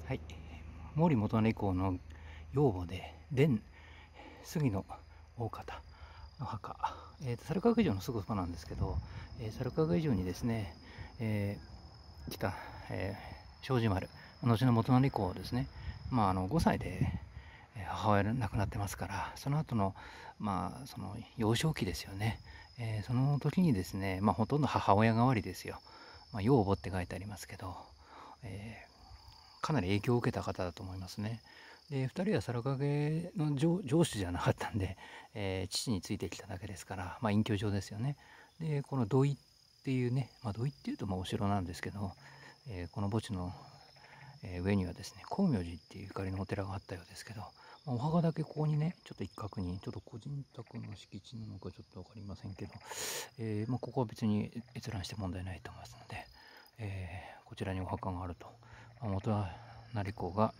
はい、毛利元就以降の養母で伝杉の大方の墓、猿川城のすぐそばなんですけど、猿川城にですね、来た、庄司丸、後の元就以降ですね、5歳で母親亡くなってますから、その後の、その幼少期ですよね、その時にですね、ほとんど母親代わりですよ、養母って書いてありますけど、かなり影響を受けた方だと思いますね。で2人は猿影の上司じゃなかったんで、父についてきただけですから、隠居上ですよね。でこの土井っていうね、土井っていうとお城なんですけど、この墓地の上にはですね、光明寺っていうゆかりのお寺があったようですけど、お墓だけここにね、ちょっと一角に、ちょっと個人宅の敷地なのかちょっと分かりませんけど、ここは別に閲覧して問題ないと思いますので、こちらにお墓があると。元就公が、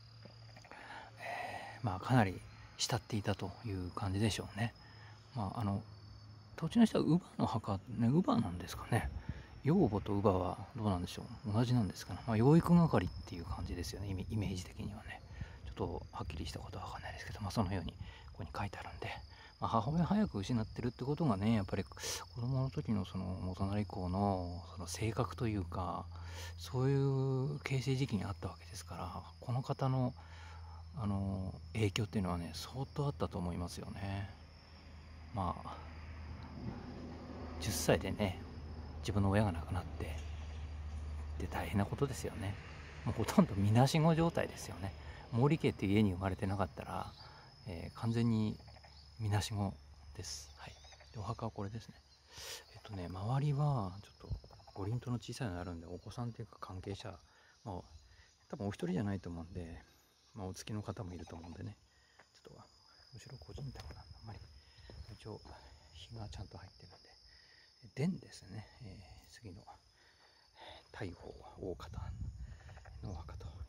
かなり慕っていたという感じでしょうね。土地の人は乳母の墓ね、乳母なんですかね。養母と乳母はどうなんでしょう、同じなんですかね。養育係っていう感じですよね、イメージ的にはね。ちょっとはっきりしたことは分かんないですけど、そのようにここに書いてあるんで、母親早く失ってるってことがね、やっぱり子供の時のその元就公のその性格というか、そういう形成時期にあったわけですから、この方の影響っていうのはね、相当あったと思いますよね。10歳でね、自分の親が亡くなってで大変なことですよね。もうほとんどみなしご状態ですよね。毛利家っていう家に生まれてなかったら、完全にみなしごです。はい。でお墓はこれですね。周りはちょっと五輪塔の小さいのがあるんで、お子さんというか関係者、多分お一人じゃないと思うんで、お付きの方もいると思うんでね、ちょっと後ろ個人宅なんで、あんまり一応日がちゃんと入ってるんで、殿ですね、次の大宝大方のお墓と